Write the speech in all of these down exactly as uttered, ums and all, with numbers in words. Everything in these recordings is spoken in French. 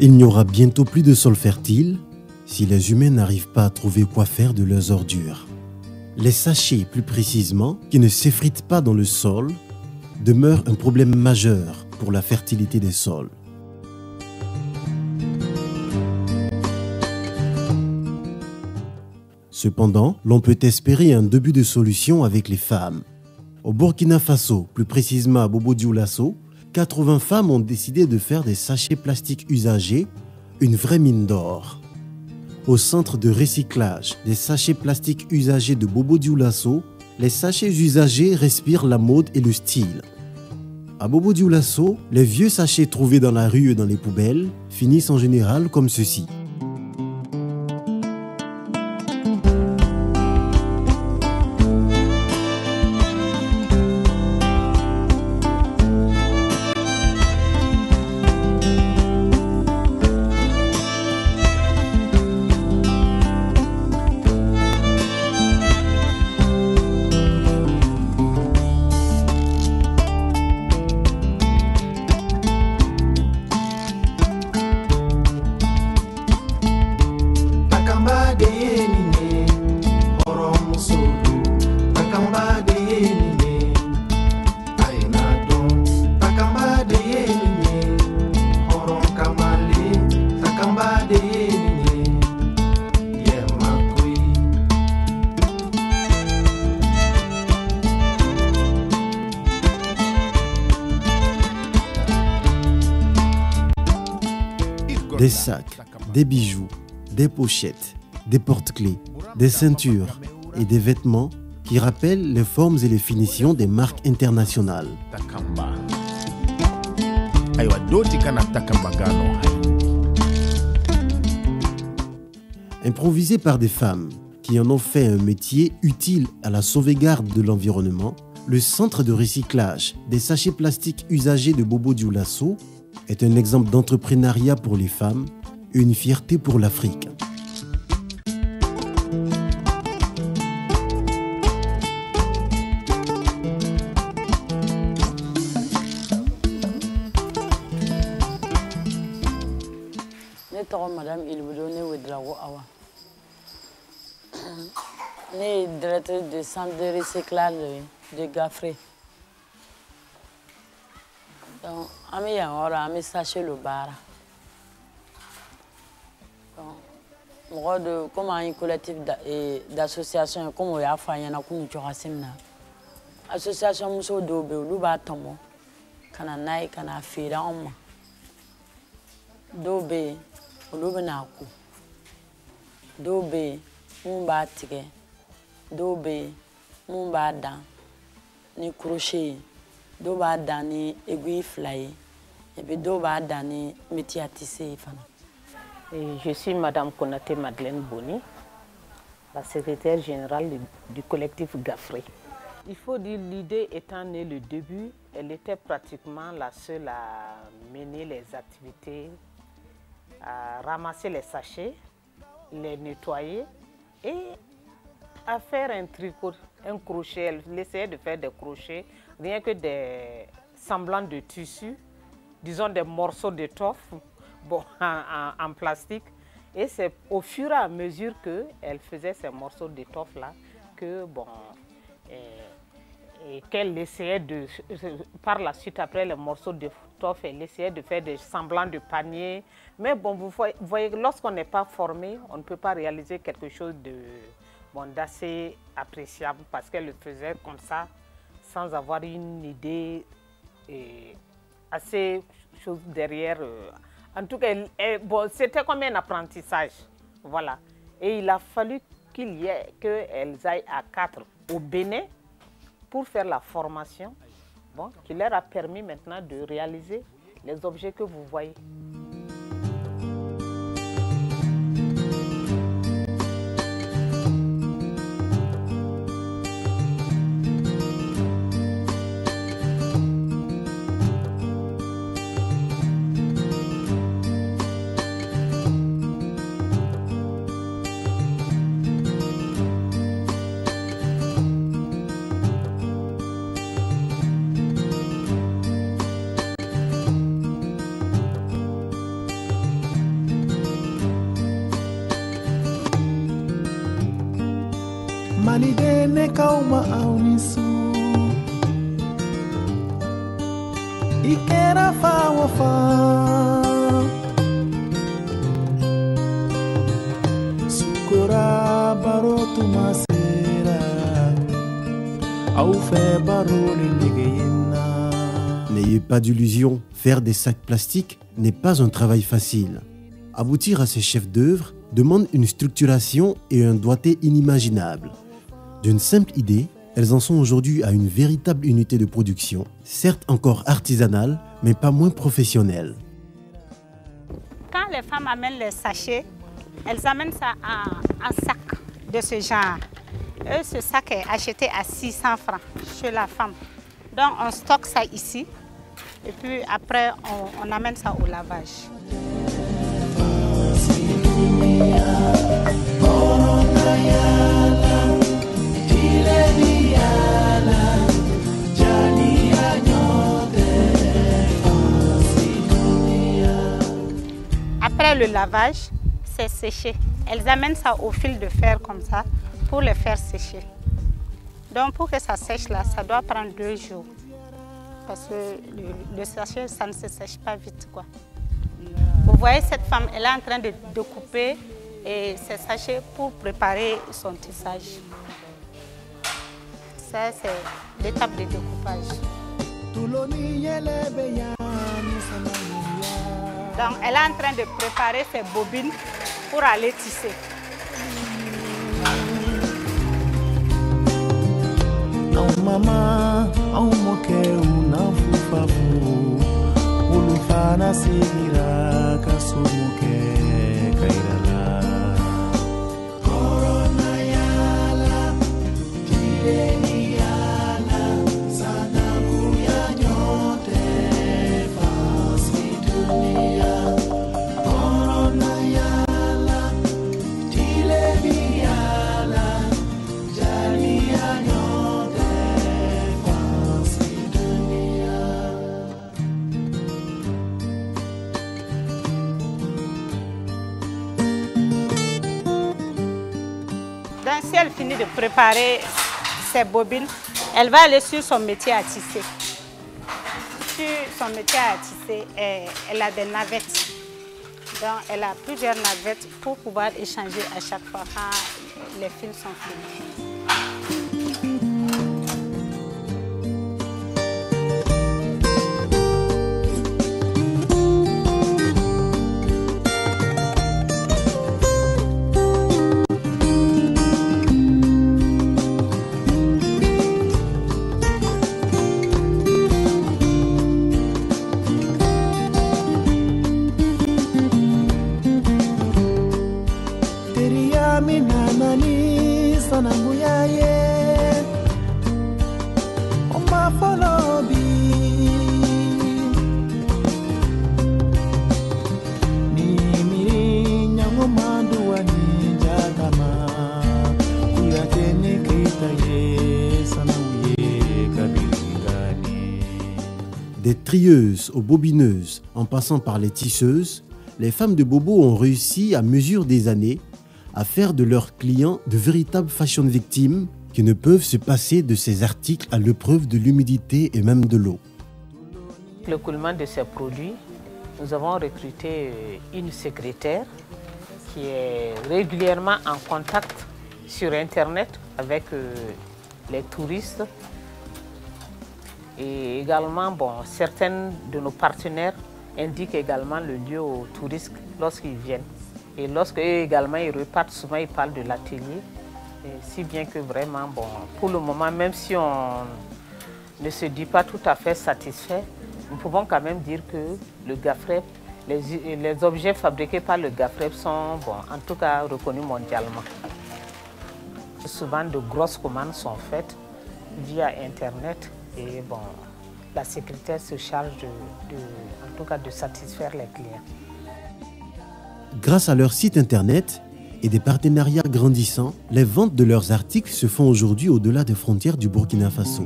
Il n'y aura bientôt plus de sol fertile si les humains n'arrivent pas à trouver quoi faire de leurs ordures. Les sachets, plus précisément, qui ne s'effritent pas dans le sol, demeurent un problème majeur pour la fertilité des sols. Cependant, l'on peut espérer un début de solution avec les femmes. Au Burkina Faso, plus précisément à Bobo-Dioulasso, quatre-vingts femmes ont décidé de faire des sachets plastiques usagés, une vraie mine d'or. Au centre de recyclage des sachets plastiques usagés de Bobo-Dioulasso, les sachets usagés respirent la mode et le style. À Bobo-Dioulasso, les vieux sachets trouvés dans la rue et dans les poubelles finissent en général comme ceci. Des sacs, des bijoux, des pochettes, des porte-clés, des ceintures et des vêtements qui rappellent les formes et les finitions des marques internationales. Improvisés par des femmes qui en ont fait un métier utile à la sauvegarde de l'environnement, le centre de recyclage des sachets plastiques usagés de Bobo-Dioulasso est un exemple d'entrepreneuriat pour les femmes et une fierté pour l'Afrique. Madame Ilboudoné Ouedrago Awa. Né directeur du centre de recyclage de Gaffré. Donc, ami yangora, ami sachet le bar. Moi, de comment un collectif d'association, comme on a fait, il y a un coup de racisme. Association Mousso Dobe, Louba Tomo, Kananaï, Kanafira, Oma. Dobe, Olubenaku. Dobe, Mumba Tige. Dobe, Mumba Dan, ni crochet. Doba Dani, aiguille fly. Et puis Doba Dani, métier à tisser. Je suis Madame Konaté Madeleine Boni, la secrétaire générale du collectif Gaffré. Il faut dire l'idée étant née le début, elle était pratiquement la seule à mener les activités, à ramasser les sachets, les nettoyer et à faire un tricot, un crochet. Elle essayait de faire des crochets, rien que des semblants de tissu, disons des morceaux d'étoffe. Bon, en, en, en plastique. Et c'est au fur et à mesure qu'elle faisait ces morceaux d'étoffe-là que, bon, et, et qu'elle essayait de, par la suite, après les morceaux d'étoffe, elle essayait de faire des semblants de paniers. Mais bon, vous voyez, lorsqu'on n'est pas formé, on ne peut pas réaliser quelque chose de, bon, d'assez appréciable parce qu'elle le faisait comme ça, sans avoir une idée et assez chose derrière. Euh, En tout cas, bon, c'était comme un apprentissage. Voilà. Et il a fallu qu'il y ait qu'elles aillent à quatre au Bénin pour faire la formation, bon, qui leur a permis maintenant de réaliser les objets que vous voyez. Malidene kauma aunisu Ikera fa wafa Sukura barotu masera Au fe baroli nigeyena. N'ayez pas d'illusion, faire des sacs plastiques n'est pas un travail facile. Aboutir à ces chefs d'œuvre demande une structuration et un doigté inimaginable. D'une simple idée, elles en sont aujourd'hui à une véritable unité de production, certes encore artisanale, mais pas moins professionnelle. Quand les femmes amènent les sachets, elles amènent ça en, en sac de ce genre. Et ce sac est acheté à six cents francs chez la femme. Donc on stocke ça ici et puis après on, on amène ça au lavage. Après le lavage, c'est séché. Elles amènent ça au fil de fer comme ça pour le faire sécher. Donc pour que ça sèche là, ça doit prendre deux jours. Parce que le, le sachet, ça ne se sèche pas vite, quoi. Vous voyez cette femme, elle est en train de, de couper et ces sachets pour préparer son tissage. Ça, c'est l'étape de découpage. Donc, elle est en train de préparer ses bobines pour aller tisser. Mama, au moke unafufafu, ulufana sigira kasumuke kairala. Corona yala, tireni yala, sana kuya nyote fasi dunia. Corona yala, tireni yala, jali ya nyote. Si elle finit de préparer ses bobines, elle va aller sur son métier à tisser. Sur son métier à tisser, elle a des navettes. Donc, elle a plusieurs navettes pour pouvoir échanger à chaque fois quand les fils sont finis. Des trieuses aux bobineuses, en passant par les tisseuses, les femmes de Bobo ont réussi à mesure des années à faire de leurs clients de véritables fashion victimes qui ne peuvent se passer de ces articles à l'épreuve de l'humidité et même de l'eau. Le coulement de ces produits, nous avons recruté une secrétaire qui est régulièrement en contact sur Internet avec les touristes. Et également, bon, certains de nos partenaires indiquent également le lieu aux touristes lorsqu'ils viennent. Et lorsqu'eux également ils repartent, souvent ils parlent de l'atelier. Si bien que vraiment, bon, pour le moment, même si on ne se dit pas tout à fait satisfait, nous pouvons quand même dire que le GAFREP, les, les objets fabriqués par le GAFREP sont, bon, en tout cas, reconnus mondialement. Souvent, de grosses commandes sont faites via Internet. Et bon, la secrétaire se charge de, de, en tout cas de satisfaire les clients. Grâce à leur site internet et des partenariats grandissants, les ventes de leurs articles se font aujourd'hui au-delà des frontières du Burkina Faso.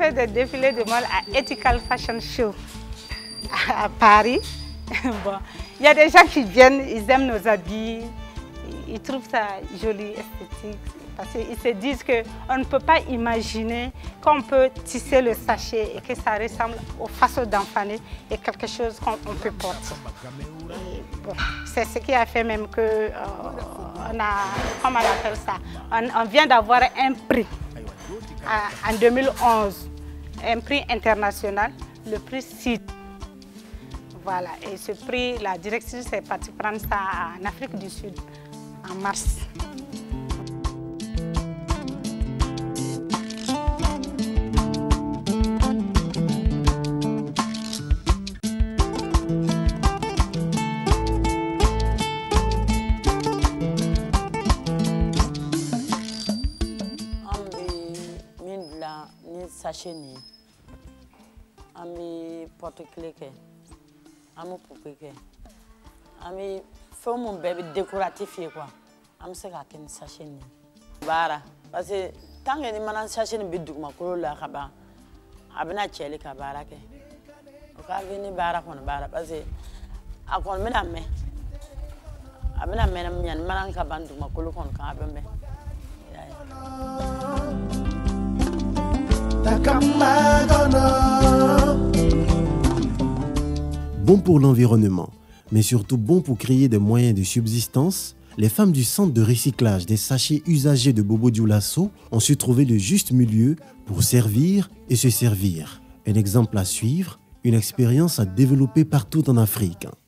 fait des défilés de mode à Ethical Fashion Show à Paris. Bon, il y a des gens qui viennent, ils aiment nos habits, ils trouvent ça joli, esthétique. Parce qu'ils se disent qu'on ne peut pas imaginer qu'on peut tisser le sachet et que ça ressemble au faso d'enfané et quelque chose qu'on peut porter. Bon, c'est ce qui a fait même que, euh, on a, comment on appelle ça, on, on vient d'avoir un prix à, en deux mille onze, un prix international, le prix C I D. Voilà, et ce prix, la directrice est partie prendre ça en Afrique du Sud en mars. Sachet ni ami porte-clés ke ami poupée ke ami feu mon bébé décoratif quoi am se ka ken sachet ni bara parce que tant que ni manan sachet ni bidugma ko la khaba abna cheli ka bara ke o ka vini bara kon bara parce que akon mena me abna mena nyan manan ka bandugma ko kon ka abembe. Bon pour l'environnement, mais surtout bon pour créer des moyens de subsistance, les femmes du centre de recyclage des sachets usagés de Bobo Dioulasso ont su trouver le juste milieu pour servir et se servir. Un exemple à suivre, une expérience à développer partout en Afrique.